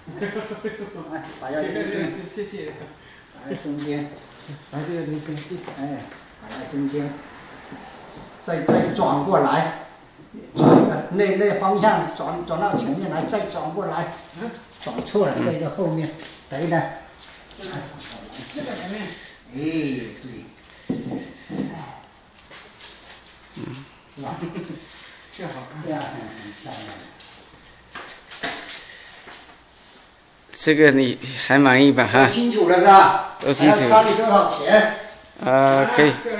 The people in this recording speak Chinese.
来，把腰中间， 谢谢。 摆在中间， 来这个刘先谢谢。 哎，摆在中间，再转过来，转一个那方向转到前面来，再转过来，转错了，这个后面，等一等。 这个前面。 哎，对。是吧？ 这好。 这样很漂亮。 这个你还满意吧？哈。 清楚了是吧？ 都清楚。 还要差你多少钱？ 可以。